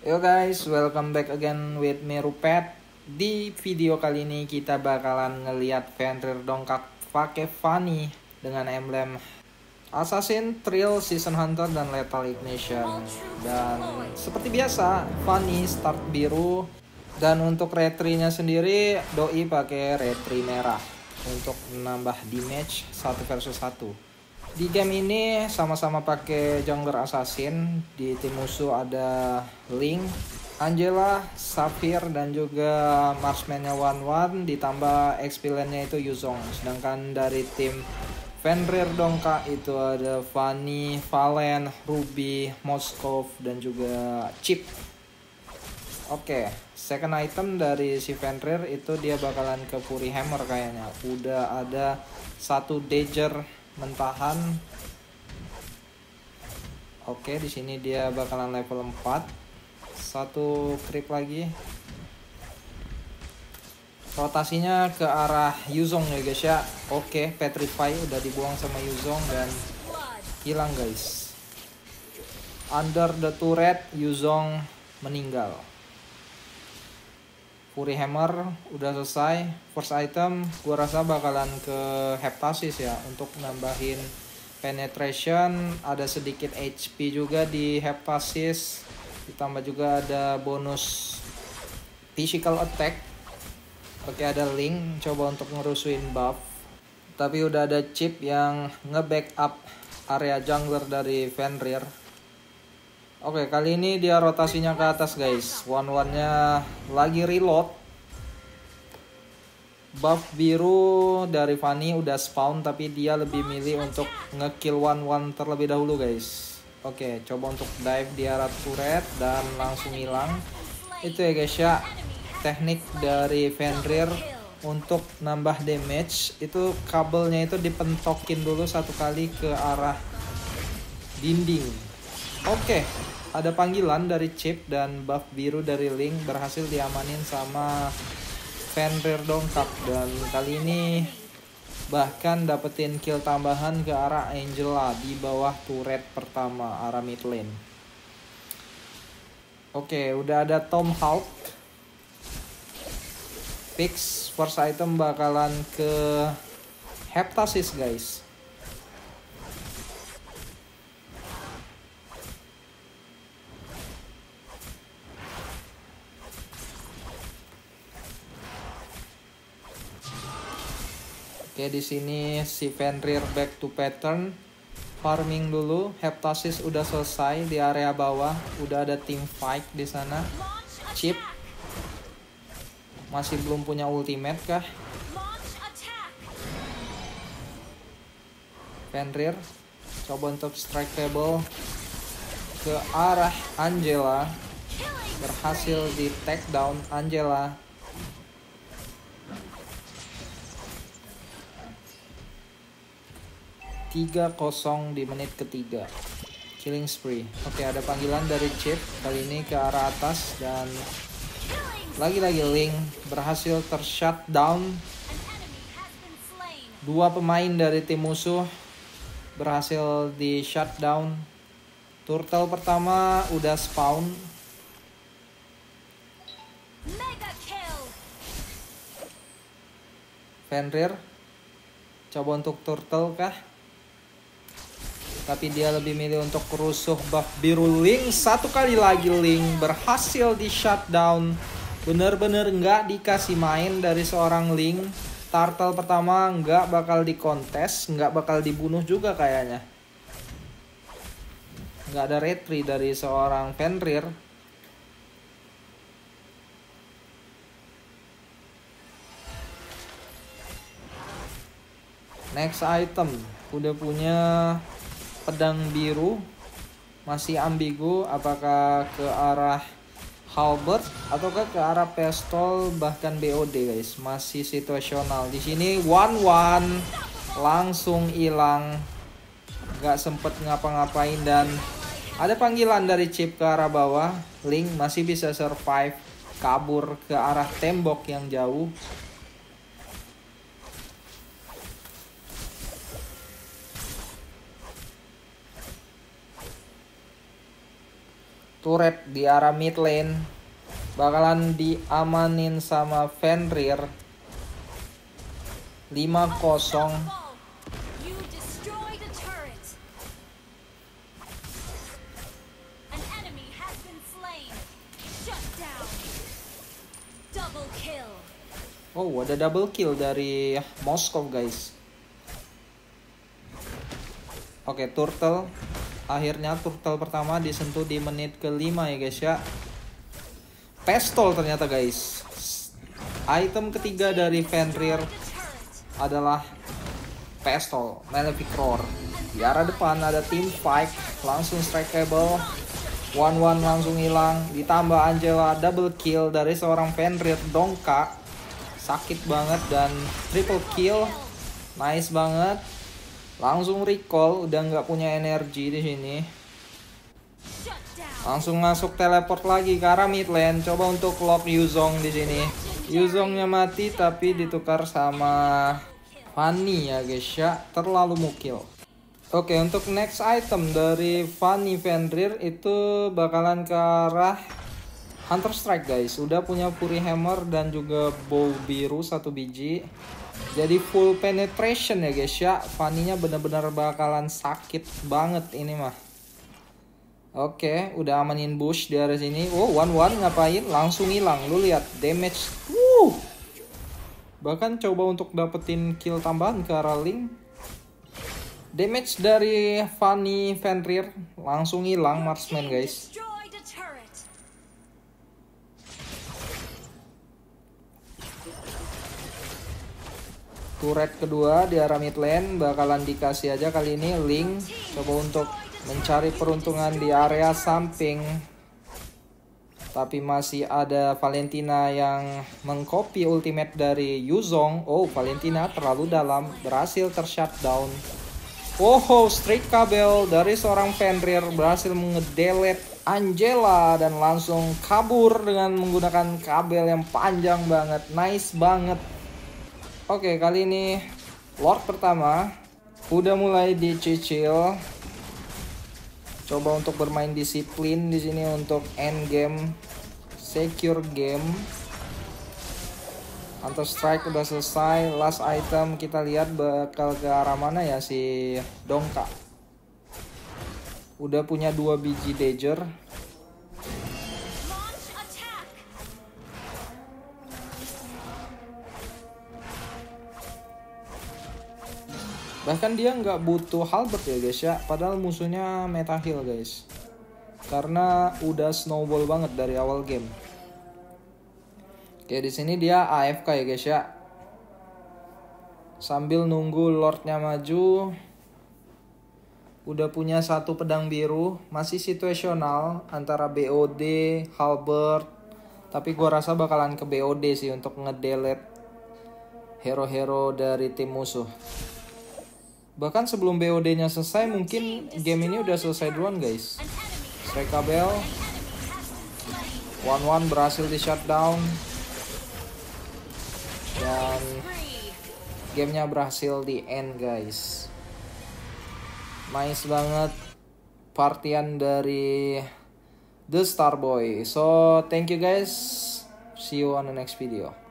Yo guys, welcome back again with me Rupet. Di video kali ini kita bakalan ngeliat Fenrir dongkak pakai Fanny dengan emblem Assassin, Thrill, Season Hunter, dan Lethal Ignition. Dan seperti biasa, Fanny start biru. Dan untuk retry-nya sendiri, Doi pakai retry merah untuk menambah damage 1 versus 1. Di game ini sama-sama pakai jungler assassin. Di tim musuh ada Link, Angela, Sapphire, dan juga marksman-nya One ditambah XP lane-nya itu Yuzong. Sedangkan dari tim Fenrir dongkak itu ada Fanny, Valen, Ruby, Moskov, dan juga Chip. Oke, second item dari si Fenrir itu dia bakalan ke Fury Hammer kayaknya. Udah ada satu Dagger mentahan. Oke, di sini dia bakalan level 4. Satu creep lagi. Rotasinya ke arah Yuzong ya guys ya. Oke, Petrify udah dibuang sama Yuzong dan hilang guys. Under the turret Yuzong meninggal. Fury Hammer udah selesai. First item gua rasa bakalan ke Heptasis ya untuk nambahin penetration, ada sedikit HP juga di Heptasis, ditambah juga ada bonus physical attack. Oke, ada Link coba untuk ngerusuin buff, tapi udah ada Chip yang nge-backup area jungler dari Fenrir. Oke, kali ini dia rotasinya ke atas guys. One-one-nya lagi reload. Buff biru dari Fanny udah spawn, tapi dia lebih milih untuk ngekill one-one terlebih dahulu guys. Oke, coba untuk dive di arah turret dan langsung hilang. Itu ya guys ya, teknik dari Fenrir untuk nambah damage. Itu kabelnya itu dipentokin dulu satu kali ke arah dinding. Oke, ada panggilan dari Chip dan buff biru dari Link berhasil diamanin sama Fenrir dongkak. Dan kali ini bahkan dapetin kill tambahan ke arah Angela di bawah turret pertama arah mid lane. Oke, udah ada Tomahawk. Fix first item bakalan ke Heptasis guys. Oke, di sini si Fenrir back to pattern, farming dulu. Heptasis udah selesai di area bawah, udah ada team fight di sana. Chip masih belum punya ultimate kah? Fenrir coba untuk strike table ke arah Angela, berhasil di take down Angela. Tiga 0 di menit ketiga. Killing spree. Oke, ada panggilan dari Chip kali ini ke arah atas dan lagi-lagi Link berhasil tershutdown. Dua pemain dari tim musuh berhasil di shutdown. Turtle pertama udah spawn. Fenrir coba untuk turtle kah? Tapi dia lebih milih untuk rusuh buff biru Link. Satu kali lagi Link berhasil di shutdown. Bener-bener nggak dikasih main dari seorang Link. Turtle pertama nggak bakal dikontes, nggak bakal dibunuh juga kayaknya. Nggak ada retry dari seorang Fenrir. Next item udah punya pedang biru, masih ambigu apakah ke arah halberd ataukah ke arah pistol bahkan BOD guys, masih situasional. Di sini one langsung hilang, nggak sempet ngapa-ngapain dan ada panggilan dari Chip ke arah bawah. Link masih bisa survive, kabur ke arah tembok yang jauh. Turret di arah mid lane bakalan diamanin sama Fenrir. 5-0. You destroyed a turret. An enemy has been slain. Shut down. Double kill. Oh, ada double kill dari Moskov guys. Oke, turtle. Akhirnya turtle pertama disentuh di menit ke-5 ya guys ya. Pestol ternyata guys. Item ketiga dari Fenrir adalah Pestol, Malefic Roar. Di arah depan ada team fight, langsung strikeable. 1-1 langsung hilang. Ditambah Angela double kill dari seorang Fenrir dongkak. Sakit banget dan triple kill. Nice banget. Langsung recall, udah nggak punya energi di sini. Langsung masuk teleport lagi ke arah mid lane. Coba untuk lock Yuzong di sini. Yuzongnya mati tapi ditukar sama Fanny ya guys ya. Terlalu mukil. Oke, untuk next item dari Fanny Fenrir itu bakalan ke arah Hunter Strike guys. Udah punya Fury Hammer dan juga bow biru 1 biji. Jadi full penetration ya guys ya. Fanny-nya bener-bener bakalan sakit banget ini mah. Oke, udah amanin bush di area sini. Oh, 1-1 ngapain? Langsung hilang. Lu lihat damage. Bahkan coba untuk dapetin kill tambahan ke arah Link. Damage dari Fanny Fenrir langsung hilang marksman guys. Turret kedua di arah mid lane bakalan dikasih aja kali ini Link. Coba untuk mencari peruntungan di area samping. Tapi masih ada Valentina yang mengcopy ultimate dari Yuzong. Oh, Valentina terlalu dalam, berhasil tershutdown. Oh, straight kabel dari seorang Fenrir berhasil mengedelete Angela dan langsung kabur dengan menggunakan kabel yang panjang banget. Nice banget. Oke, kali ini Lord pertama udah mulai dicicil. Coba untuk bermain disiplin di sini untuk end game, secure game. Hunter Strike udah selesai. Last item kita lihat bakal ke arah mana ya si Dongka. Udah punya 2 biji Dagger. Bahkan dia nggak butuh halberd ya guys ya. Padahal musuhnya meta heal guys. Karena udah snowball banget dari awal game. Oke, di sini dia AFK ya guys ya. Sambil nunggu Lordnya maju. Udah punya 1 pedang biru. Masih situasional antara BOD, halberd. Tapi gua rasa bakalan ke BOD sih untuk ngedelete hero-hero dari tim musuh. Bahkan sebelum BOD-nya selesai, mungkin game ini udah selesai duluan guys. Strike kabel. 1-1 berhasil di shutdown. Dan gamenya berhasil di end guys. Nice banget partian dari The Starboy. So thank you guys. See you on the next video.